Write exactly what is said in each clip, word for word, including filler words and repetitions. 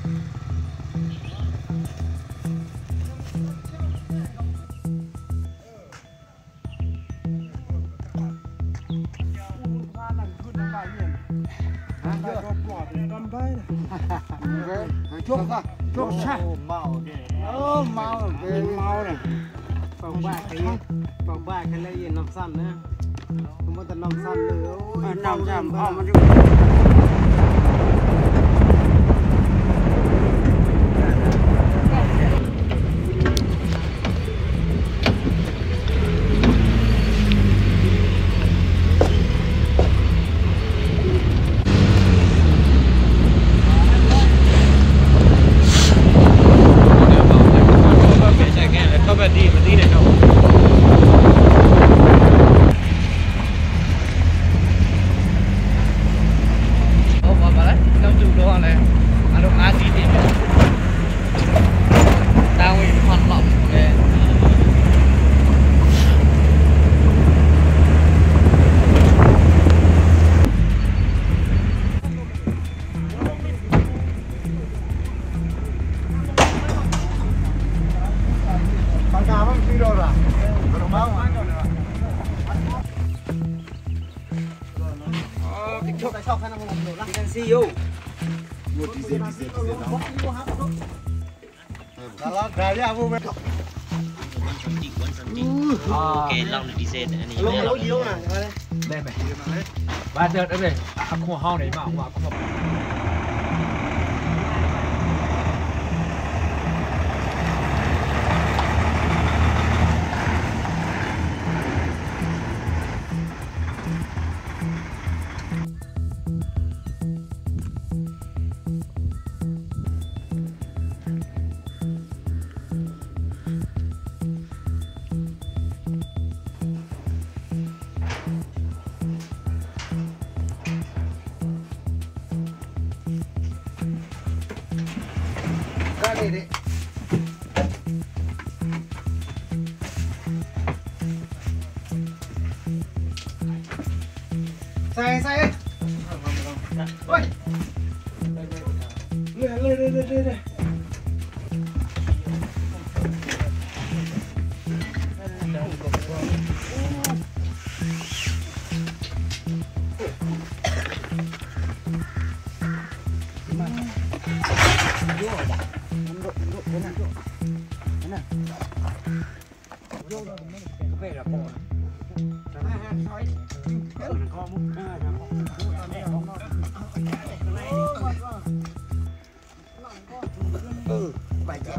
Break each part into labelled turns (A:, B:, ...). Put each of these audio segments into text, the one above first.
A: chuột à chuột sa màu ơ màu về màu này
B: phòng ba cái phòng ba cái lấy gì nòng săn nữa không có tận nòng săn nữa
A: nòng săn họ mà
B: tại sao khả năng làm được lắm can xê u
A: một tí gì tí gì đó là cái gì vô bên
C: ok long được design anh ấy
B: lông lỗ yếu nè
D: đây mày ba giờ đấy này không hao này mà mà không
A: đây đấy sai sai ôi lên lên lên lên lên
B: ừ bài chép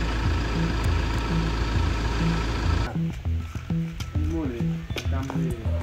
A: mua đi trăm đi